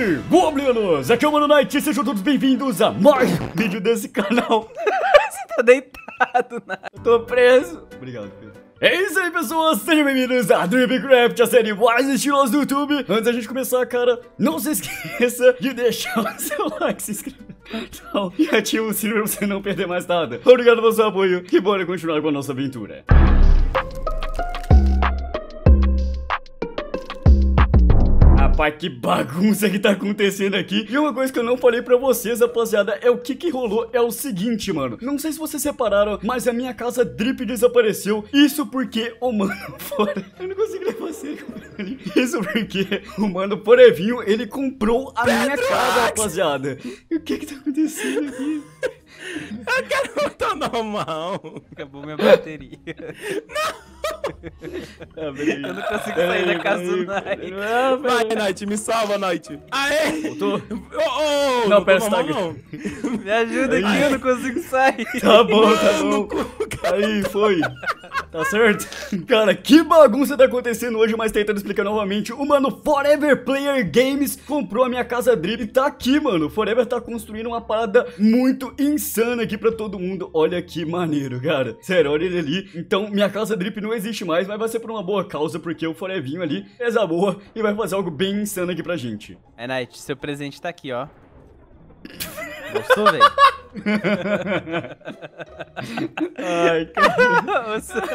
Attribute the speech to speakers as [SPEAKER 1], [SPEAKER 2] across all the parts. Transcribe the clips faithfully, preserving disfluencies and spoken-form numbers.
[SPEAKER 1] Salve, Goblinos! Aqui é o Mano Knight e sejam todos bem-vindos a mais um vídeo desse canal.
[SPEAKER 2] Você tá deitado, né?
[SPEAKER 1] Eu tô preso. Obrigado, Pedro. É isso aí, pessoas, sejam bem-vindos a Dreamcraft, a série mais estilosa do YouTube. Antes da gente começar, cara, não se esqueça de deixar o seu like, se inscrever no canal e ativa o sininho pra você não perder mais nada. Obrigado pelo seu apoio e bora continuar com a nossa aventura. Rapaz, que bagunça que tá acontecendo aqui. E uma coisa que eu não falei pra vocês, rapaziada, é o que que rolou. É o seguinte, mano. Não sei se vocês repararam, mas a minha casa Drip desapareceu. Isso porque o mano fora... Eu não consigo ler você. Isso porque o mano Forevinho, ele comprou a minha casa, rapaziada. E o que que tá acontecendo aqui?
[SPEAKER 2] Eu quero voltar normal. Acabou minha bateria. Não!
[SPEAKER 1] Ah,
[SPEAKER 2] eu não consigo sair da casa do Knight.
[SPEAKER 1] Não,
[SPEAKER 2] vai, Knight, me salva, Knight. Aê!
[SPEAKER 1] Voltou?
[SPEAKER 2] Oh, oh,
[SPEAKER 1] não, pera, tá...
[SPEAKER 2] Me ajuda aqui, eu não consigo sair.
[SPEAKER 1] Tá bom, tá bom. Aí, foi. Tá certo? Cara, que bagunça tá acontecendo hoje, mas tentando explicar novamente. O mano Forever Player Games comprou a minha casa Drip e tá aqui, mano. O Forever tá construindo uma parada muito insana aqui pra todo mundo. Olha que maneiro, cara. Sério, olha ele ali. Então, minha casa Drip não existe mais, mas vai ser por uma boa causa, porque o Forevinho ali fez a boa e vai fazer algo bem insano aqui pra gente.
[SPEAKER 2] É, Knight, seu presente tá aqui, ó. Gostou, velho?
[SPEAKER 1] Ai, cara.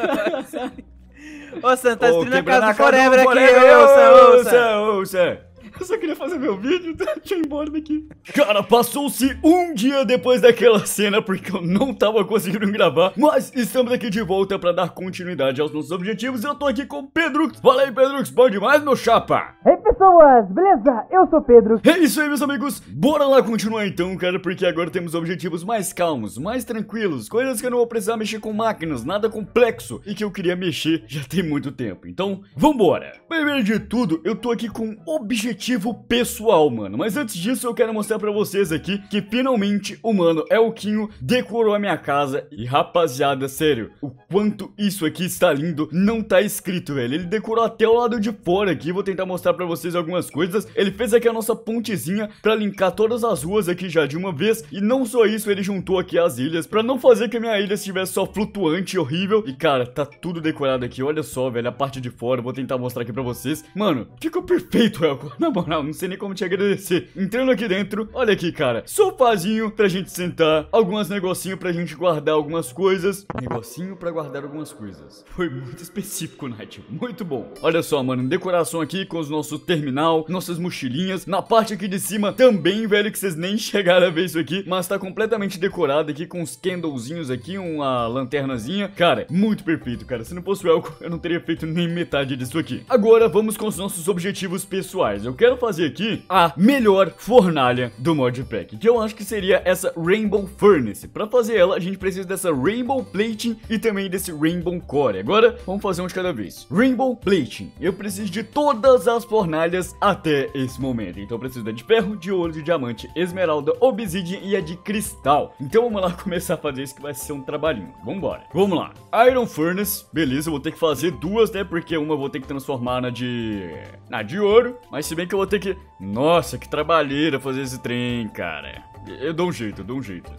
[SPEAKER 2] Ô, Sam, tá destruindo a casa do
[SPEAKER 1] Forever
[SPEAKER 2] aqui,
[SPEAKER 1] ouça, ouça, ouça. Eu só queria fazer meu vídeo, deixa eu ir embora daqui. Cara, passou-se um dia depois daquela cena, porque eu não tava conseguindo gravar. Mas estamos aqui de volta pra dar continuidade aos nossos objetivos. Eu tô aqui com o Pedrux. Fala aí, Pedrux, bom demais, meu chapa?
[SPEAKER 3] Ei, pessoas, beleza? Eu sou o Pedro.
[SPEAKER 1] É isso aí, meus amigos. Bora lá continuar então, cara, porque agora temos objetivos mais calmos, mais tranquilos. Coisas que eu não vou precisar mexer com máquinas, nada complexo. E que eu queria mexer já tem muito tempo. Então, vambora. Primeiro de tudo, eu tô aqui com um objetivo pessoal, mano. Mas antes disso, eu quero mostrar pra vocês aqui que finalmente o mano Elquinho decorou a minha casa. E rapaziada, sério, o quanto isso aqui está lindo não tá escrito, velho. Ele decorou até o lado de fora aqui. Vou tentar mostrar pra vocês algumas coisas. Ele fez aqui a nossa pontezinha pra linkar todas as ruas aqui já de uma vez. E não só isso, ele juntou aqui as ilhas pra não fazer que a minha ilha estivesse só flutuante e horrível. E cara, tá tudo decorado aqui. Olha só, velho, a parte de fora. Vou tentar mostrar aqui pra vocês. Mano, ficou perfeito, Elco. Na moral, não sei nem como te agradecer. Entrando aqui dentro, olha aqui, cara. Sofazinho pra gente sentar. Alguns negocinho pra gente guardar algumas coisas. Negocinho pra guardar algumas coisas. Foi muito específico, Knight. Muito bom. Olha só, mano. Decoração aqui com os nossos terminal, nossas mochilinhas. Na parte aqui de cima também, velho, que vocês nem chegaram a ver isso aqui. Mas tá completamente decorado aqui com os candlezinhos aqui, uma lanternazinha. Cara, muito perfeito, cara. Se não fosse o Elco, eu não teria feito nem metade disso aqui. Agora, vamos com os nossos objetivos pessoais. Eu quero fazer aqui a melhor fornalha do modpack, que eu acho que seria essa Rainbow Furnace. Pra fazer ela, a gente precisa dessa Rainbow Plating e também desse Rainbow Core. Agora, vamos fazer um de cada vez. Rainbow Plating. Eu preciso de todas as fornalhas até esse momento. Então eu preciso da de ferro, de ouro, de diamante, esmeralda, obsidian e a de cristal. Então vamos lá começar a fazer isso, que vai ser um trabalhinho. Vambora. Vamos lá. Iron Furnace. Beleza, eu vou ter que fazer duas, né? Porque uma eu vou ter que transformar na de... na de ouro. Mas se bem que eu vou ter que... Nossa, que trabalheira fazer esse trem, cara. Eu dou um jeito, eu dou um jeito.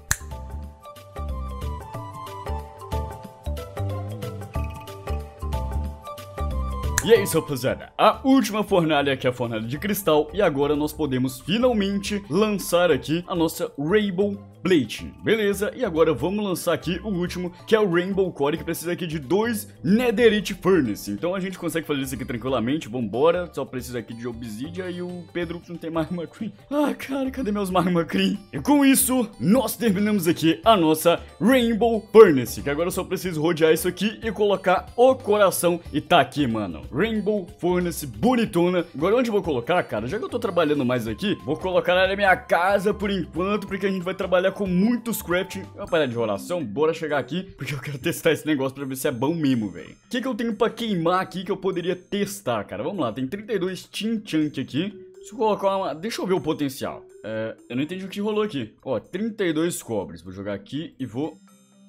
[SPEAKER 1] E é isso, rapaziada. A última fornalha aqui é a fornalha de cristal. E agora nós podemos finalmente lançar aqui a nossa Rainbow Plating. Beleza, e agora vamos lançar aqui o último, que é o Rainbow Core, que precisa aqui de dois Netherite Furnace. Então a gente consegue fazer isso aqui tranquilamente. Vambora, só precisa aqui de Obsidian e o Pedro não tem Magma Cream. Ah, cara, cadê meus Magma Cream? E com isso, nós terminamos aqui a nossa Rainbow Furnace, que agora eu só preciso rodear isso aqui e colocar o coração. E tá aqui, mano. Rainbow Furnace bonitona. Agora onde eu vou colocar, cara? Já que eu tô trabalhando mais aqui, vou colocar na minha casa por enquanto, porque a gente vai trabalhar com muitos crafting. Uma parada de enrolação, bora chegar aqui, porque eu quero testar esse negócio pra ver se é bom mesmo, velho. O que que eu tenho pra queimar aqui que eu poderia testar, cara? Vamos lá, tem trinta e dois Tin Chunk aqui. Deixa eu colocar uma... Deixa eu ver o potencial. É, eu não entendi o que rolou aqui. Ó, trinta e dois cobres. Vou jogar aqui e vou...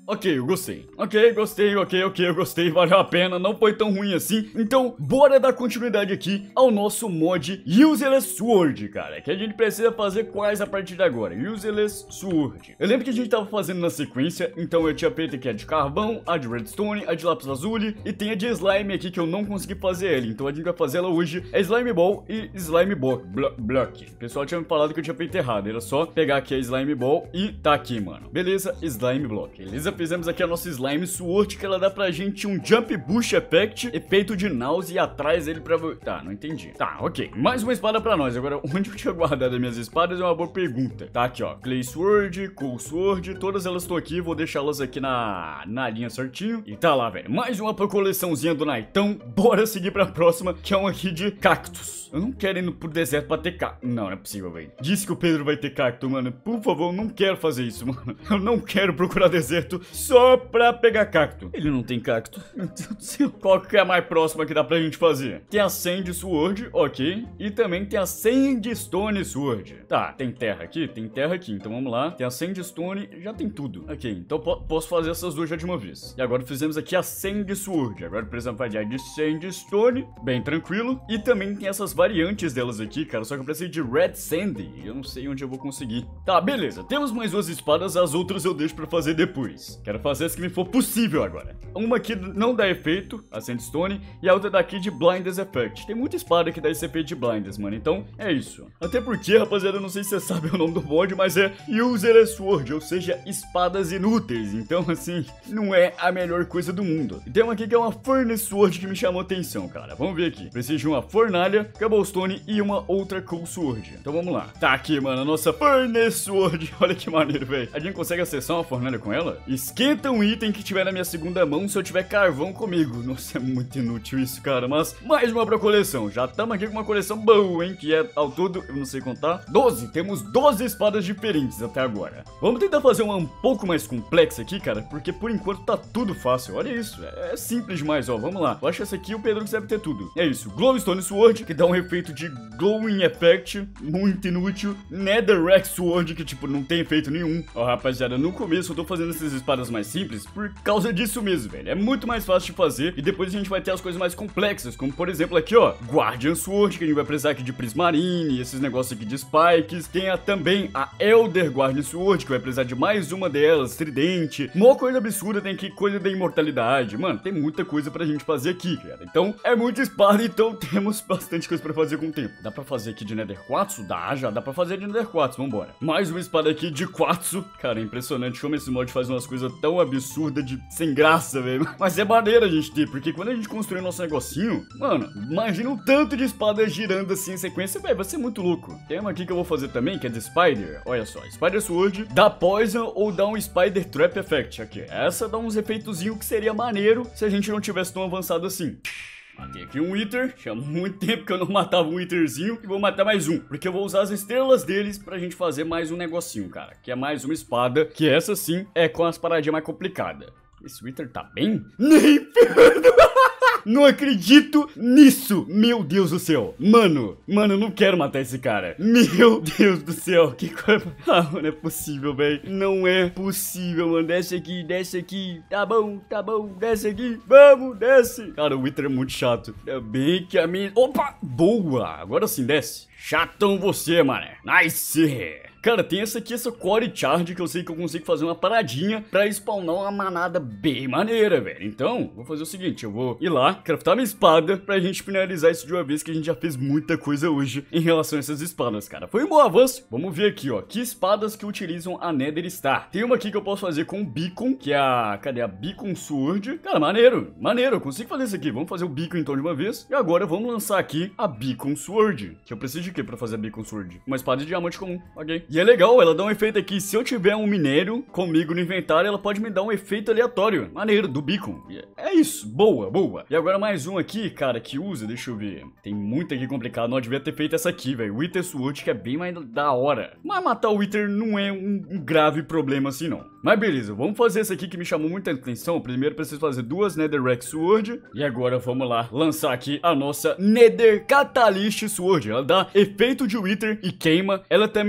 [SPEAKER 1] Ok, eu gostei. Ok, gostei, ok, ok, eu gostei, valeu a pena, não foi tão ruim assim. Então, bora dar continuidade aqui ao nosso mod Useless Sword, cara, que a gente precisa fazer quais a partir de agora? Useless Sword. Eu lembro que a gente tava fazendo na sequência, então eu tinha feito aqui a de carvão, a de redstone, a de lápis lazuli e tem a de slime aqui que eu não consegui fazer ela, então a gente vai fazer ela hoje. É slime ball e slime block. block. O pessoal tinha me falado que eu tinha feito errado, era só pegar aqui a slime ball e tá aqui, mano. Beleza, slime block. Beleza, fizemos aqui a nossa slime sword, que ela dá pra gente um jump boost effect, efeito de náusea e atrás ele pra... Tá, não entendi. Tá, ok. Mais uma espada pra nós. Agora, onde eu tinha guardado as minhas espadas é uma boa pergunta. Tá aqui, ó. Clay sword, coal sword, todas elas estão aqui. Vou deixá-las aqui na, na linha certinho. E tá lá, velho. Mais uma pra coleçãozinha do Naitão. Bora seguir pra próxima, que é uma aqui de cactos. Eu não quero ir pro deserto pra ter cacto. Não, não é possível, velho. Disse que o Pedro vai ter cacto, mano. Por favor, eu não quero fazer isso, mano. Eu não quero procurar deserto só pra pegar cacto. Ele não tem cacto. Meu Deus do céu. Qual que é a mais próxima que dá pra gente fazer? Tem a Sand Sword, ok. E também tem a Sandstone Sword. Tá, tem terra aqui? Tem terra aqui. Então vamos lá. Tem a Sandstone, já tem tudo. Ok, então po posso fazer essas duas já de uma vez. E agora fizemos aqui a Sand Sword. Agora precisamos fazer a de Sandstone, bem tranquilo. E também tem essas variantes delas aqui, cara. Só que eu preciso de Red Sandy. Eu não sei onde eu vou conseguir. Tá, beleza. Temos mais duas espadas. As outras eu deixo pra fazer depois. Quero fazer as que me for possível agora. Uma aqui não dá efeito, a Sandstone. E a outra daqui de Blindness Effect. Tem muita espada que dá esse efeito de Blindness, mano. Então, é isso. Até porque, rapaziada, eu não sei se você sabe o nome do mod, mas é Useless Sword. Ou seja, espadas inúteis. Então, assim, não é a melhor coisa do mundo. E tem uma aqui que é uma Furnace Sword que me chamou atenção, cara. Vamos ver aqui. Preciso de uma fornalha, cobblestone e uma outra coal sword. Então vamos lá. Tá aqui, mano, a nossa Furnace Sword. Olha que maneiro, velho. A gente consegue acessar uma fornalha com ela? Esquenta um item que tiver na minha segunda mão se eu tiver carvão comigo. Nossa, é muito inútil isso, cara. Mas mais uma pra coleção. Já estamos aqui com uma coleção boa, hein? Que é ao todo, eu não sei contar, doze. Temos doze espadas diferentes até agora. Vamos tentar fazer uma um pouco mais complexa aqui, cara, porque por enquanto tá tudo fácil. Olha isso, é, é simples demais, ó. Vamos lá. Eu acho que essa aqui o Pedro deve ter tudo. É isso. Glowstone Sword, que dá um efeito de glowing effect, muito inútil. Netherrack Sword, que tipo, não tem efeito nenhum. Ó, rapaziada, no começo eu tô fazendo essas espadas mais simples por causa disso mesmo, velho. É muito mais fácil de fazer e depois a gente vai ter as coisas mais complexas, como por exemplo aqui, ó, Guardian Sword, que a gente vai precisar aqui de Prismarine, esses negócios aqui de Spikes. Tem a, também a Elder Guardian Sword, que vai precisar de mais uma delas, Tridente. Uma coisa absurda tem aqui coisa da imortalidade. Mano, tem muita coisa pra gente fazer aqui, cara. Então, é muita espada, então temos bastante coisa pra fazer com o tempo. Dá pra fazer aqui de Nether Quartzo? Dá, já dá pra fazer de Nether Quartzo, vambora. Mais uma espada aqui de Quartzo. Cara, é impressionante como esse mod faz umas coisas tão absurdas de sem graça, velho. Mas é maneiro a gente ter, porque quando a gente construir nosso negocinho, mano, imagina um tanto de espadas girando assim em sequência, velho, vai ser muito louco. Tem uma aqui que eu vou fazer também, que é de Spider. Olha só, Spider Sword dá Poison ou dá um Spider Trap Effect aqui. Essa dá uns efeitozinhos que seria maneiro se a gente não tivesse tão avançado assim. Matei aqui um Wither, tinha muito tempo que eu não matava um Witherzinho. E vou matar mais um, porque eu vou usar as estrelas deles pra gente fazer mais um negocinho, cara. Que é mais uma espada, que essa sim é com as paradinhas mais complicadas. Esse Wither tá bem? Nem perdo! Não acredito nisso! Meu Deus do céu! Mano, mano, eu não quero matar esse cara. Meu Deus do céu! Que coisa... Ah, mano, não é possível, velho. Não é possível, mano. Desce aqui, desce aqui. Tá bom, tá bom. Desce aqui. Vamos, desce. Cara, o Wither é muito chato. É bem que a minha... Opa! Boa! Agora sim, desce. Chatão você, mané. Nice! Cara, tem essa aqui, essa Core Charge, que eu sei que eu consigo fazer uma paradinha pra spawnar uma manada bem maneira, velho. Então, vou fazer o seguinte, eu vou ir lá, craftar minha espada pra gente finalizar isso de uma vez, que a gente já fez muita coisa hoje em relação a essas espadas, cara. Foi um bom avanço. Vamos ver aqui, ó, que espadas que utilizam a Nether Star. Tem uma aqui que eu posso fazer com o Beacon, que é a... Cadê a Beacon Sword? Cara, maneiro, maneiro, eu consigo fazer isso aqui. Vamos fazer o Beacon então de uma vez. E agora vamos lançar aqui a Beacon Sword, que eu preciso de quê pra fazer a Beacon Sword? Uma espada de diamante comum, ok. E é legal, ela dá um efeito aqui, se eu tiver um minério comigo no inventário, ela pode me dar um efeito aleatório. Maneiro, do Beacon. É isso, boa, boa. E agora mais um aqui, cara, que usa, deixa eu ver. Tem muito aqui complicado, não devia ter feito essa aqui, velho. Wither Sword, que é bem mais da hora. Mas matar o Wither não é um, um grave problema assim, não. Mas beleza, vamos fazer essa aqui que me chamou muita atenção. Primeiro preciso fazer duas Netherrack Sword. E agora vamos lá, lançar aqui a nossa Nether Catalyst Sword. Ela dá efeito de Wither e queima. Ela também serve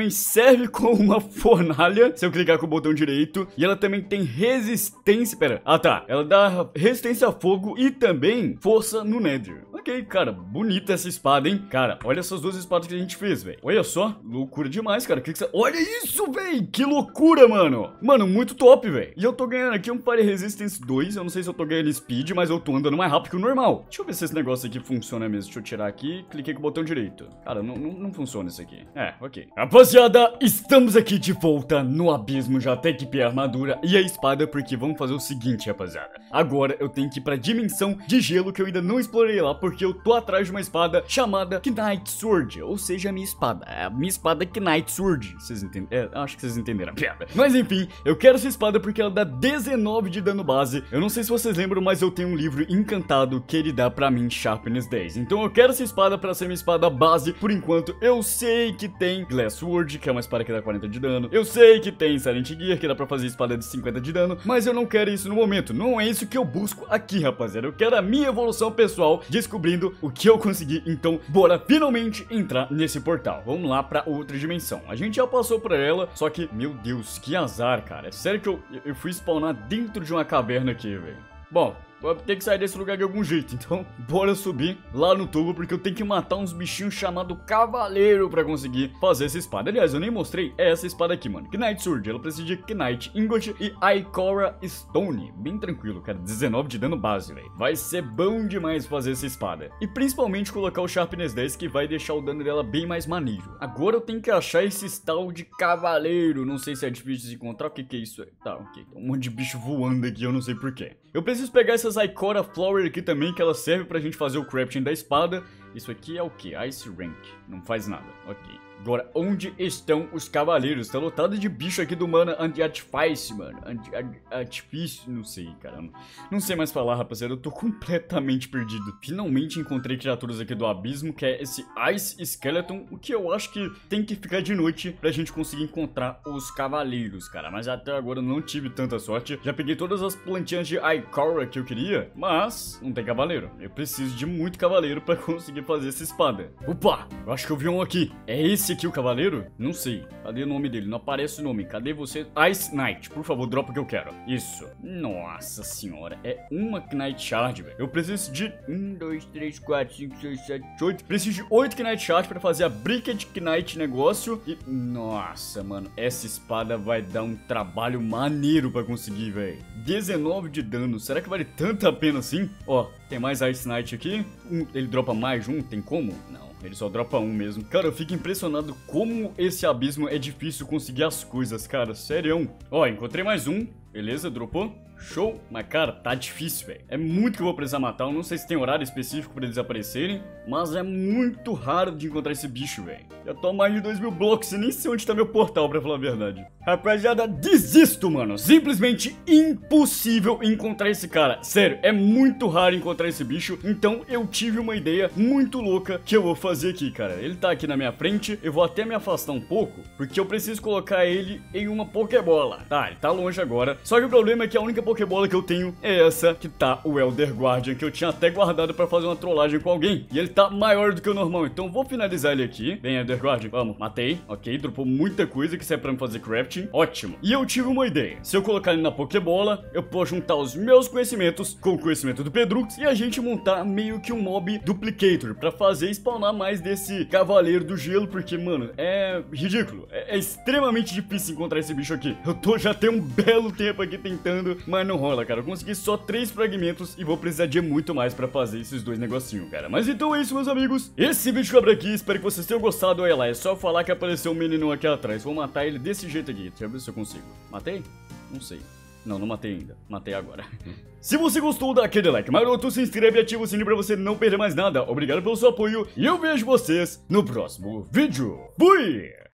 [SPEAKER 1] serve como uma fornalha, se eu clicar com o botão direito. E ela também tem resistência, pera, ah tá, ela dá resistência a fogo e também força no Nether. Ok, cara, bonita essa espada, hein? Cara, olha essas duas espadas que a gente fez, velho. Olha só, loucura demais, cara. Que que você... Olha isso, velho, que loucura, mano. Mano, muito top, velho. E eu tô ganhando aqui um Fire Resistance dois, eu não sei se eu tô ganhando Speed, mas eu tô andando mais rápido que o normal. Deixa eu ver se esse negócio aqui funciona mesmo. Deixa eu tirar aqui, cliquei com o botão direito. Cara, não, não, não funciona isso aqui. É, ok. Rapaziada, estamos aqui de volta no abismo, já até equipei a armadura e a espada, porque vamos fazer o seguinte, rapaziada. Agora eu tenho que ir pra dimensão de gelo, que eu ainda não explorei lá, porque eu tô atrás de uma espada chamada Knight Sword, ou seja, a minha espada. A minha espada Knight Sword. Vocês entendem? É, acho que vocês entenderam a piada. Mas enfim, eu quero essa espada porque ela dá dezenove de dano base. Eu não sei se vocês lembram, mas eu tenho um livro encantado que ele dá pra mim Sharpness dez. Então eu quero essa espada pra ser minha espada base. Por enquanto, eu sei que tem Glass Sword, que é uma espada que dá quarenta de dano. Eu sei que tem Silent Gear, que dá pra fazer espada de cinquenta de dano. Mas eu não quero isso no momento. Não é isso que eu busco aqui, rapaziada. Eu quero a minha evolução pessoal, descobrindo o que eu consegui. Então, bora finalmente entrar nesse portal. Vamos lá pra outra dimensão. A gente já passou por ela, só que, meu Deus, que azar, cara. É sério que eu, eu fui spawnar dentro de uma caverna aqui, velho. Bom, vou ter que sair desse lugar de algum jeito, então bora subir lá no tubo, porque eu tenho que matar uns bichinhos chamados Cavaleiro pra conseguir fazer essa espada. Aliás, eu nem mostrei, é essa espada aqui, mano. Knight Sword, ela precisa de Knight Ingot e Ikora Stone. Bem tranquilo, cara, dezenove de dano base, velho. Vai ser bom demais fazer essa espada. E principalmente colocar o Sharpness dez, que vai deixar o dano dela bem mais maneiro. Agora eu tenho que achar esse tal de Cavaleiro. Não sei se é difícil de encontrar, o que que é isso aí? Tá, ok, tem um monte de bicho voando aqui, eu não sei porquê. Eu preciso pegar essas Ikora Flower aqui também, que ela serve pra gente fazer o crafting da espada. Isso aqui é o que? Ice Rank. Não faz nada. Ok. Agora, onde estão os cavaleiros? Tá lotado de bicho aqui do Mana Anti-Artifice, mano. Anti-Artifice, não sei, caramba. Não sei mais falar, rapaziada. Eu tô completamente perdido. Finalmente encontrei criaturas aqui do abismo, que é esse Ice Skeleton, o que eu acho que tem que ficar de noite pra gente conseguir encontrar os cavaleiros, cara. Mas até agora eu não tive tanta sorte. Já peguei todas as plantinhas de Ikora que eu queria, mas não tem cavaleiro. Eu preciso de muito cavaleiro pra conseguir fazer essa espada. Opa, eu acho que eu vi um aqui. É esse aqui o cavaleiro? Não sei. Cadê o nome dele? Não aparece o nome. Cadê você? Ice Knight. Por favor, dropa o que eu quero. Isso. Nossa senhora. É uma Knight Shard, velho. Eu preciso de um, dois, três, quatro, cinco, seis, sete, oito. Preciso de oito Knight Shard pra fazer a Bricked Knight negócio. E, nossa, mano. Essa espada vai dar um trabalho maneiro pra conseguir, velho. dezenove de dano. Será que vale tanto a pena assim? Ó, tem mais Ice Knight aqui. Um, ele dropa mais de um? Tem como? Não. Ele só dropa um mesmo. Cara, eu fico impressionado como esse abismo é difícil conseguir as coisas, cara. Sério. Ó, encontrei mais um. Beleza, dropou. Show. Mas, cara, tá difícil, velho. É muito que eu vou precisar matar. Eu não sei se tem horário específico pra eles aparecerem, mas é muito raro de encontrar esse bicho, velho. Já tô a mais de dois mil blocos e nem sei onde tá meu portal, pra falar a verdade. Rapaziada, desisto, mano. Simplesmente impossível encontrar esse cara. Sério, é muito raro encontrar esse bicho. Então, eu tive uma ideia muito louca que eu vou fazer aqui, cara. Ele tá aqui na minha frente. Eu vou até me afastar um pouco, porque eu preciso colocar ele em uma Pokébola. Tá, ele tá longe agora. Só que o problema é que a única Pokébola que eu tenho é essa, que tá o Elder Guardian, que eu tinha até guardado pra fazer uma trollagem com alguém. E ele tá maior do que o normal, então vou finalizar ele aqui. Vem, Elder Guardian, vamos. Matei, ok, dropou muita coisa que serve pra me fazer crafting. Ótimo. E eu tive uma ideia. Se eu colocar ele na Pokébola, eu posso juntar os meus conhecimentos com o conhecimento do Pedrux e a gente montar meio que um mob duplicator pra fazer spawnar mais desse Cavaleiro do Gelo, porque, mano, é ridículo. É, é extremamente difícil encontrar esse bicho aqui. Eu tô já tem um belo tempo aqui tentando, mas não rola, cara. Eu consegui só três fragmentos e vou precisar de muito mais pra fazer esses dois negocinhos, cara. Mas então é isso, meus amigos. Esse vídeo acaba aqui. Espero que vocês tenham gostado. Olha lá, é só falar que apareceu um menino aqui atrás. Vou matar ele desse jeito aqui. Deixa eu ver se eu consigo. Matei? Não sei. Não, não matei ainda. Matei agora. Se você gostou, dá aquele like maroto, se inscreve e ativa o sininho pra você não perder mais nada. Obrigado pelo seu apoio e eu vejo vocês no próximo vídeo. Fui!